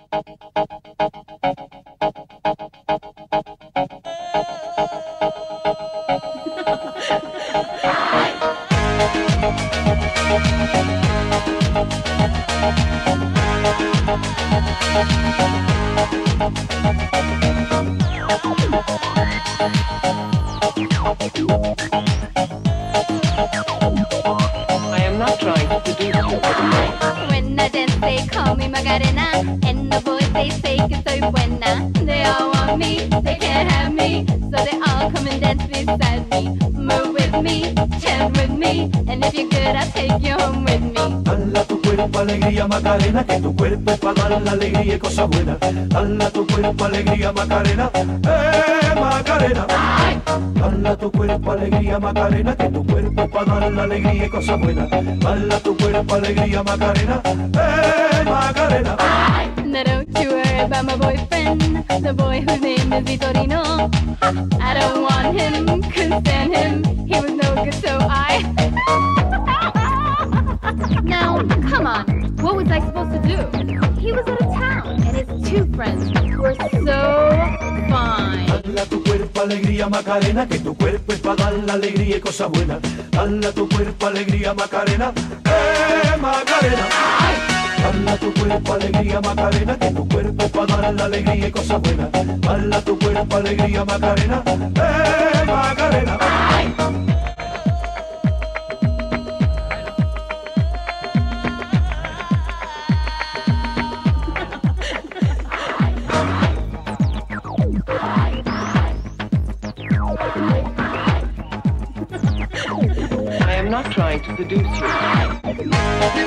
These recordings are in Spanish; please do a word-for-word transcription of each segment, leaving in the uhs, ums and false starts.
I am not trying to seduce you. When I dance, they call me Macarena, and the boys they say que soy buena. They all want me, they can't have me, so they all come and dance beside me. Move with me, chant with me, and if you're good, I'll take you home with me. Dala tu cuerpo alegría Macarena, que tu cuerpo es para dar la alegría y cosas buenas. Dala tu cuerpo alegría Macarena, eh Macarena. Dala tu cuerpo alegría Macarena, que tu cuerpo es para dar la alegría y cosas buenas. Dala tu cuerpo alegría Macarena, eh Macarena. Now don't you worry about my boyfriend, the boy whose name is Vitorino. I don't want him, couldn't stand him, he was no good, so I... Now, come on, what was I supposed to do? He was out of town, and his two friends were so fine. Dala tu cuerpo alegría Macarena, que tu cuerpo es para dar la alegría y cosas buenas. Dala tu cuerpo alegría Macarena, eh Macarena. Dala tu cuerpo alegría Macarena, que tu cuerpo es para dar la alegría y cosas buenas. Dala tu cuerpo alegría Macarena, eh Macarena. I am not trying to seduce you.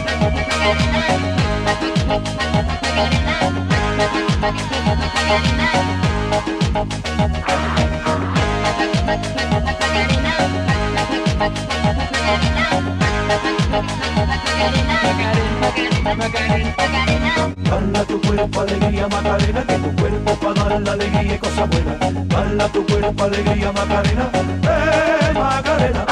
Dala tu cuerpo alegría Macarena, que tu cuerpo para dar la alegría y cosas buenas. Dala tu cuerpo alegría Macarena, eh Macarena.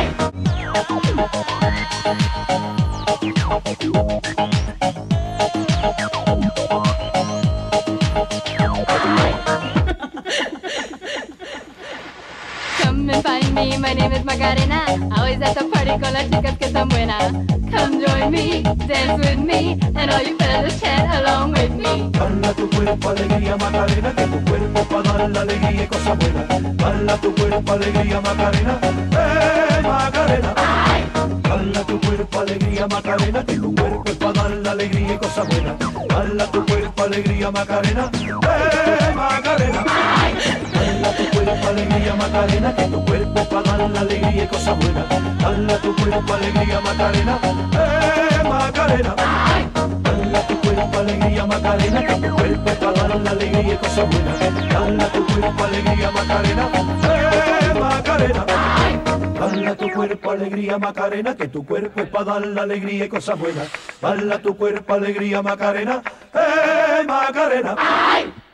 Come and find me, my name is Macarena. Always at the party con las chicas que son buenas. Come join me, dance with me, and all you fellas chant along with me. Dala tu cuerpo alegría Macarena, que tu cuerpo para dar la alegría y cosas buenas. Dala tu cuerpo alegría Macarena, eh Macarena. Dala tu cuerpo alegría Macarena, que tu cuerpo es para dar la alegría y cosas buenas. Dala tu cuerpo alegría Macarena, eh Macarena. Dala tu cuerpo alegría Macarena, que tu cuerpo es para dar la alegría y cosas buenas. Dala tu cuerpo alegría Macarena, eh Macarena. Dala tu cuerpo alegría Macarena, que tu cuerpo es para dar la alegría y cosas buenas. Dala tu cuerpo alegría Macarena, eh Macarena. Dala tu cuerpo alegría Macarena, que tu cuerpo es para dar la alegría y cosas buenas. Dala tu cuerpo alegría Macarena, eh Macarena.